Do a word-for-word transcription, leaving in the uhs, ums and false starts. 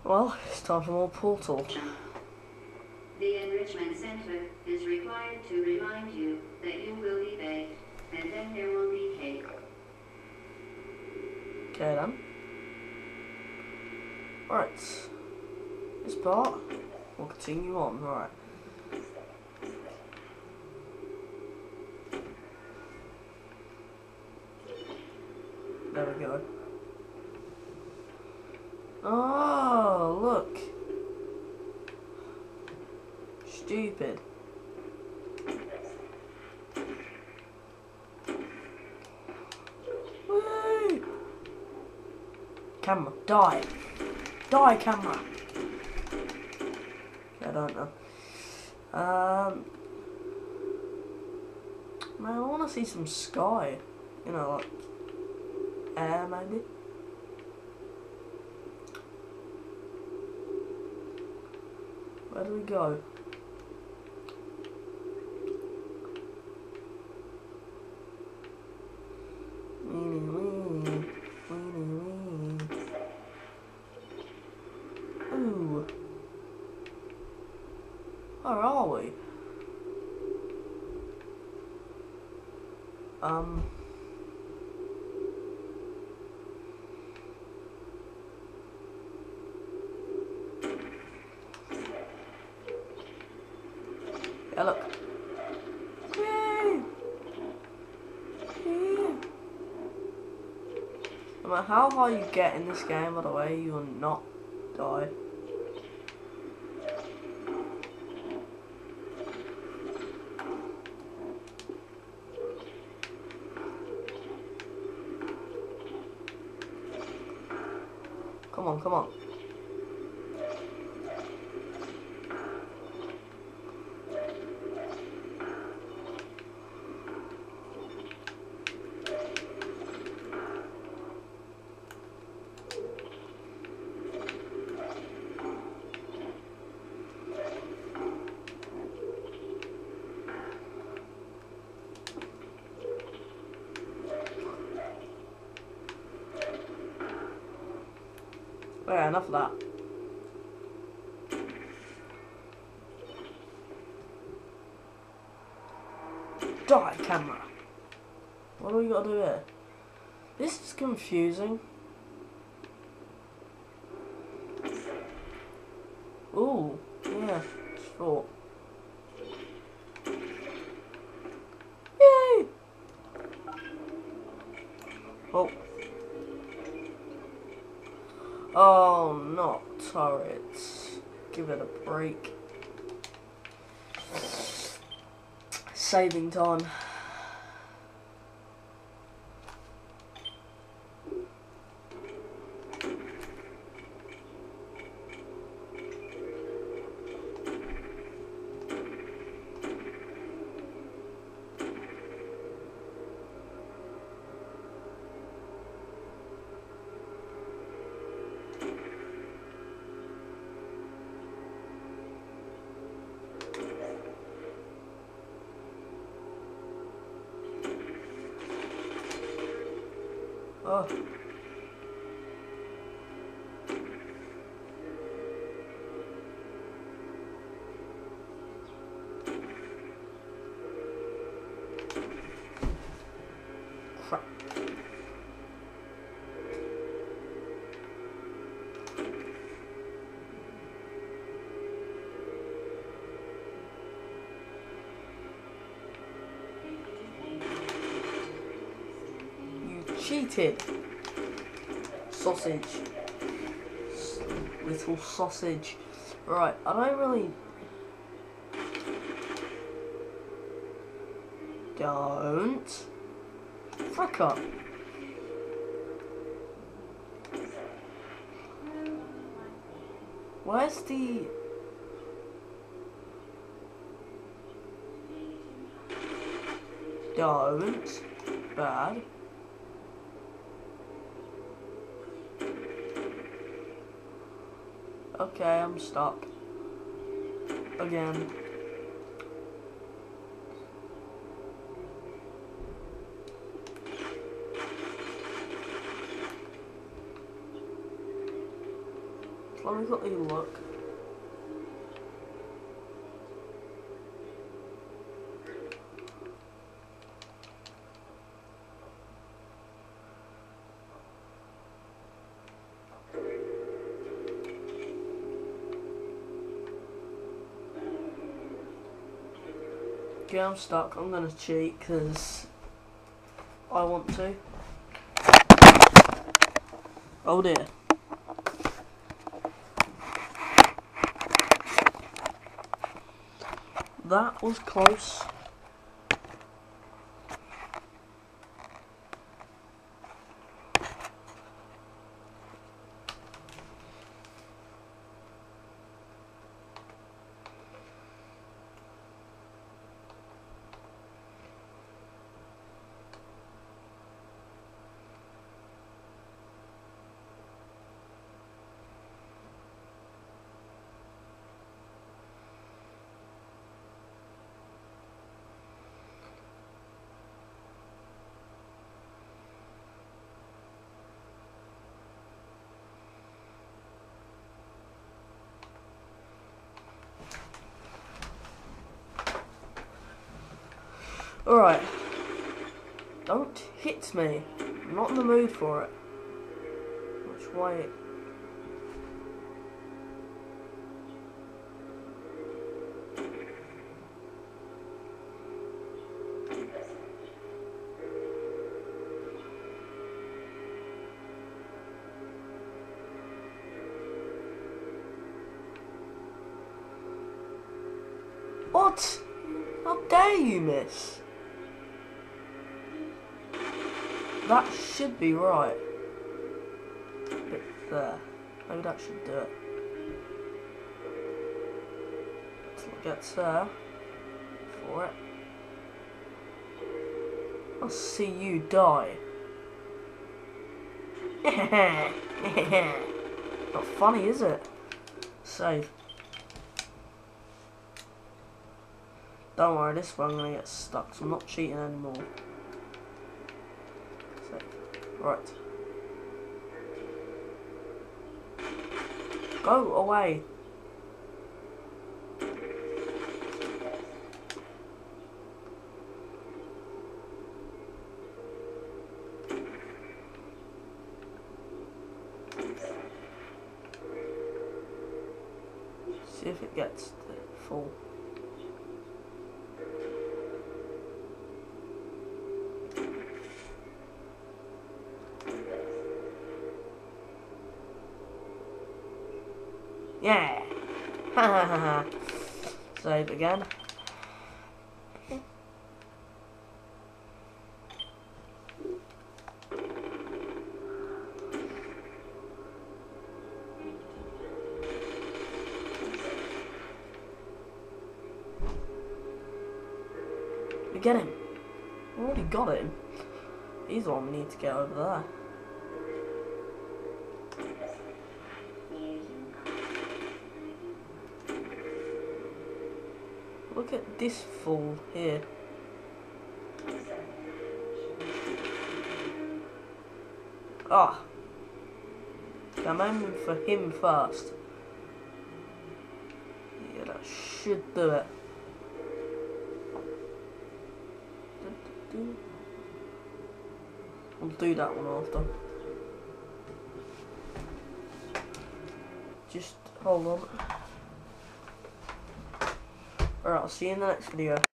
Well, it's time for more Portal. The Enrichment Center is required to remind you that you will be baked, and then there will be cake. Okay then. Right. This part, we'll continue on, right. There we go. Oh, look. Stupid. Woo! Camera, die. Die, camera. I don't know. Um, man, I want to see some sky. You know, like air, maybe. Where do we go? Weenie, weenie, weenie, weenie. Ooh. Where are we? Um. Yeah, look. Yay! Yeah. No matter how high you get in this game, by the way, you will not die. Come on, come on. Yeah, enough of that. Die, camera. What do we got to do here? This is confusing. Ooh, yeah, sure. Yay! Oh. Oh, not turrets. Give it a break. Saving time. Oh. Crap. You cheated. Sausage. S little sausage. Right, I don't really... Don't. Frick up. Where's the... Don't. Bad. Okay, I'm stuck. Again. Let me quickly look. Okay, I'm stuck. I'm gonna cheat because I want to. Oh dear. That was close. Alright. Don't hit me. I'm not in the mood for it. Which way? What? How dare you miss? That should be right. Bit there. Maybe that should do it. Until it gets there. For it. I'll see you die. Not funny, is it? Save. Don't worry, this one I'm gonna get stuck, so I'm not cheating anymore. Right. Go away. See if it gets the full. Yeah! Ha ha ha ha. Save again. We get him. We already got him. He's the one we need to get over there. Look at this fool here. Ah. Okay, I'm aiming for him first. Yeah, that should do it. I'll do that one after. Just hold on. Alright, I'll see you in the next video.